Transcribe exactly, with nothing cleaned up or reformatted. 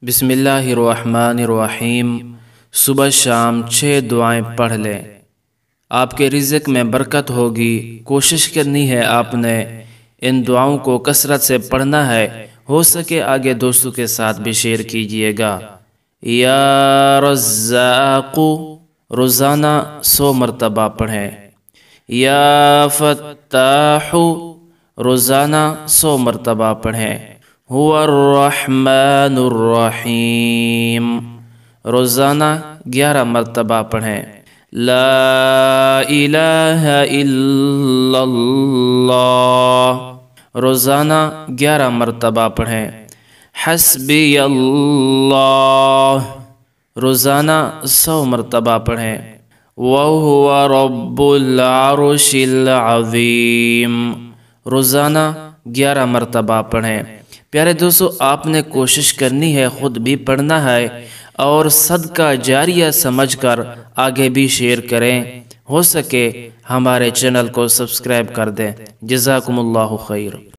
بسم اللہ الرحمن الرحیم۔ صبح شام چھ دعائیں پڑھ لیں، آپ کے رزق میں برکت ہوگی۔ کوشش کرنی ہے آپ نے ان دعاؤں کو کثرت سے پڑھنا ہے، ہو سکے آگے دوستوں کے ساتھ بھی شیئر کیجئے گا۔ یا رزاق روزانہ سو مرتبہ پڑھیں۔ یا فتاح روزانہ سو مرتبہ پڑھیں۔ هو الرحمن الرحیم روزانہ گیارہ مرتبہ پڑھیں۔ لا الہ الا اللہ روزانہ گیارہ مرتبہ پڑھیں۔ حسبی اللہ روزانہ سو مرتبہ پڑھیں۔ وَهُوَ رَبُّ الْعَرْشِ الْعَظِيمِ روزانہ گیارہ مرتبہ پڑھیں۔ پیارے دوستو، آپ نے کوشش کرنی ہے، خود بھی پڑھنا ہے اور صدقہ جاریہ سمجھ کر آگے بھی شیئر کریں، ہو سکے ہمارے چینل کو سبسکرائب کر دیں۔ جزاکم اللہ خیر۔